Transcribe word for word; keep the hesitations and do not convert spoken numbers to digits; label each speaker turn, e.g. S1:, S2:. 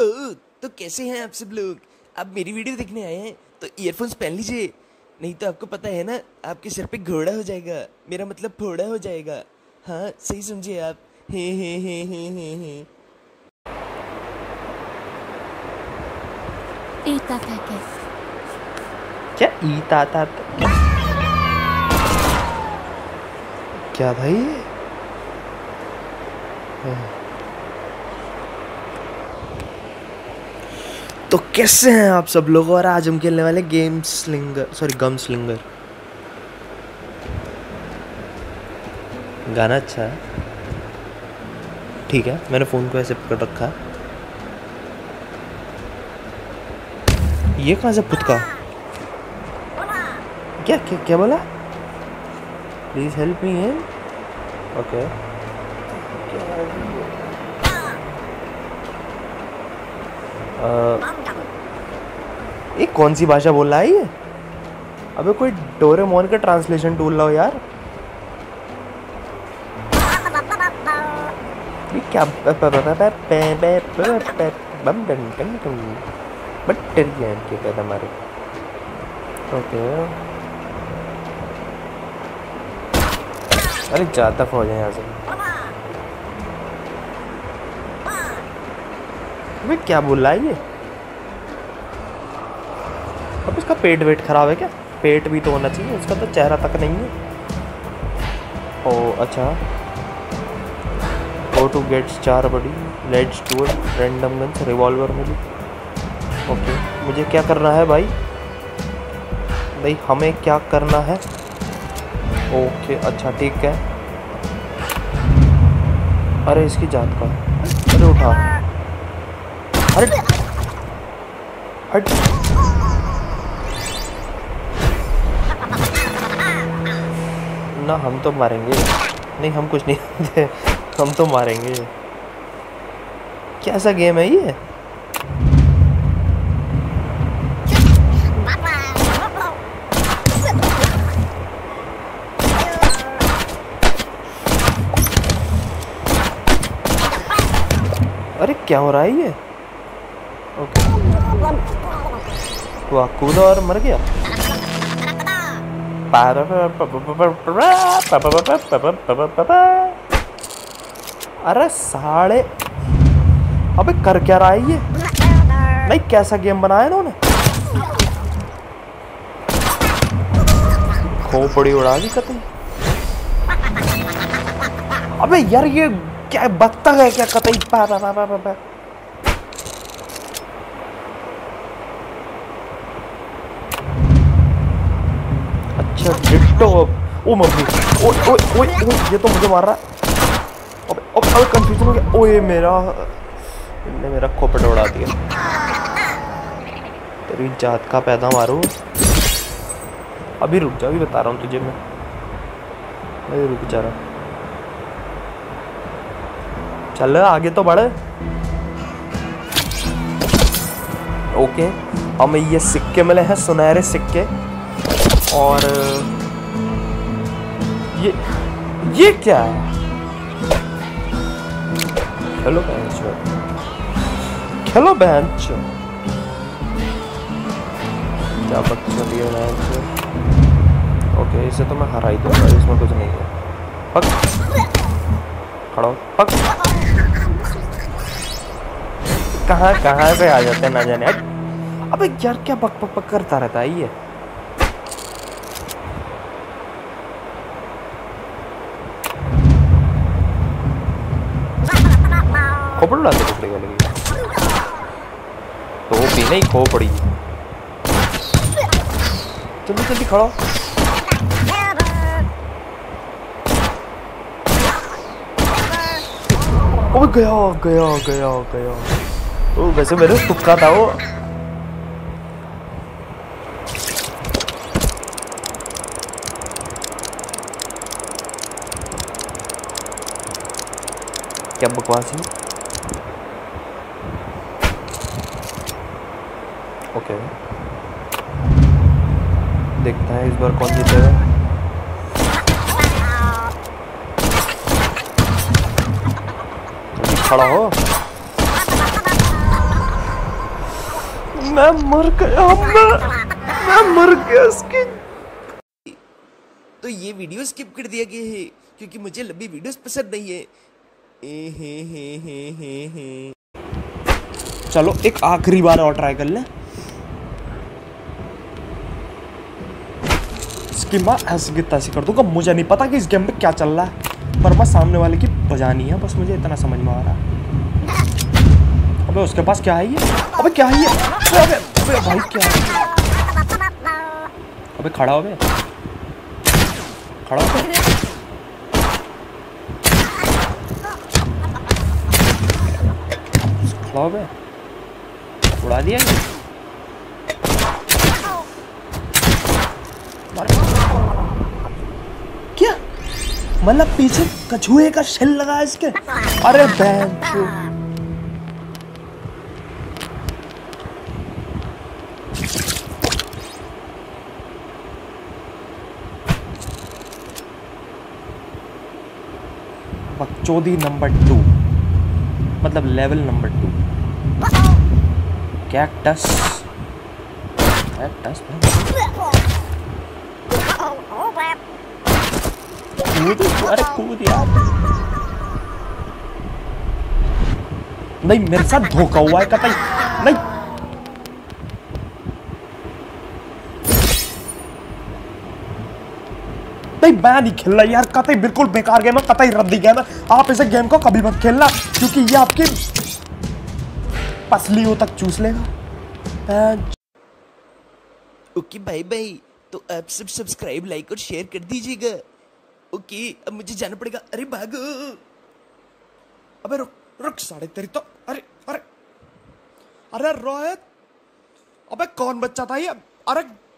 S1: ओह, तो कैसे हैं आप सब लोग? आप मेरी वीडियो देखने आए हैं तो ईयरफोन्स पहन लीजिए, नहीं तो आपको पता है ना, आपके सिर पे घोड़ा हो जाएगा, मेरा मतलब फोड़ा हो जाएगा। हाँ, सही समझिए आप। हे हे हे हे हे हे।
S2: ईता ताके।
S3: क्या ईता ता क्या था ये? तो कैसे हैं आप सब लोग? और आज हम खेलने वाले game slinger, sorry gum slinger. गाना अच्छा है, ठीक है। मैंने फ़ोन को ऐसे पकड़ रखा है। ये कहाँ से फुटका? क्या क्या क्या बोला? प्लीज हेल्प मी है। ओके, ये कौन सी भाषा बोल रहा है ये? अबे कोई डोरेमोन का ट्रांसलेशन टूल लाओ यार। ये क्या बैक्टीरिया के पैदा मारे। ओके, अरे ज्यादा हो जाए यहाँ से। वे क्या बोल रहा है ये? अब इसका पेट वेट खराब है क्या? पेट भी तो होना चाहिए उसका, तो चेहरा तक नहीं है। ओ अच्छा, गो टू गेट्स चार बड़ी let's do random guns revolver मिली। ओके, मुझे क्या करना है भाई? भाई हमें क्या करना है? ओके अच्छा ठीक है। अरे इसकी जात का, अरे उठा, अरे हट। ना हम तो मारेंगे, नहीं हम कुछ नहीं हम तो मारेंगे। कैसा गेम है ये? अरे क्या हो रहा है ये? ओके, वाह कूदा और मर गया। अरे साले, अबे कर क्या रहा है ये? नहीं कैसा गेम बनाया इन्होंने? खोपड़ी उड़ा दी कतई। अबे यार ये क्या बत्तख है क्या कतई? पा पा पा पा पा। अच्छा डिट्टो। ओ मम्मी, ओए ओए ओए ओए, ये तो मुझे मार रहा है। अबे अबे अबे कंफ्यूजन हो गया। ओए मेरा, इनने मेरा खोपड़ा उड़ा दिया। तेरी जात का पैदा मारू। अभी रुक जा, अभी बता रहा हूँ तुझे मैं। अभी रुक जा रहा, चल आगे तो बढ़। ओके, हमें ये सिक्के मिले हैं, सुनहरे सिक्के। और ये ये क्या है? हेलो बेंचो, हेलो बेंचो, क्या बच्चा दिया बेंचो। ओके, इसे तो मैं हरा ही दूंगा, इसमें कुछ नहीं है। पक खड़ा हो, पक। कहाँ कहाँ से आ जाते हैं ना जाने। अबे यार क्या पक पक पक करता रहता है ये? खोपड़ उड़ाते टुकड़े का लगी तो भी नहीं खोपड़ी। जल्दी जल्दी खड़ा। ओ गया गया गया गया। ओ वैसे मेरे तुक्का था वो। क्या बकवास है? ओके, देखते हैं इस बार कौन जीतेगा। खड़ा हो। मैं मर गया, मैं मैं मर गया इसकी।
S1: तो ये वीडियो स्किप कर दिया गया है क्योंकि मुझे लंबी वीडियोस पसंद नहीं है। ए हे हे हे हे हे।
S3: चलो एक आखिरी बार और ट्राई कर ले। इसकी माँ ऐसी की तैसी कर दूंगा। मुझे नहीं पता कि इस गेम में क्या चल रहा है, पर बस सामने वाले की बजानी है, बस मुझे इतना समझ में आ रहा है। अबे उसके पास क्या है ये? अबे क्या है ये? अबे अबे भाई क्या है? अबे खड़ा हो बे, खड़ा हो बे। खड़ा हो बे, उड़ा दिया ये। क्या मतलब पीछे कछुए का शेल लगा है इसके? अरे बहन बकचोदी नंबर टू, मतलब level number two. Cactus cactus कूद, अरे कूद यार। नहीं मेरे साथ धोखा हुआ है कतई नहीं। नहीं मैं नहीं खेल रहा यार, कतई बिल्कुल बेकार गेम है, कतई रद्दी गेम है। आप इसे गेम को कभी मत खेलना क्योंकि ये आपकी पसलियों तक चूस लेगा।
S1: Okay bye bye. तो आप सब सब्सक्राइब, लाइक और शेयर कर दीजिएगा। ओके अब मुझे जाना पड़ेगा। अरे भागो।
S3: अबे रुक रुक साढ़े तेरी तो। अरे अरे अरे रोहित, अबे कौन बच्चा था ये? अरे